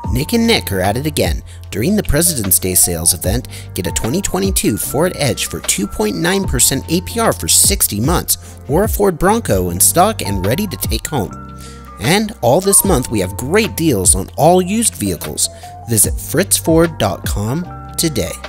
Nick and Nick are at it again. During the President's Day sales event, get a 2022 Ford Edge for 2.9% APR for 60 months, or a Ford Bronco in stock and ready to take home. And all this month we have great deals on all used vehicles. Visit frittsford.com today.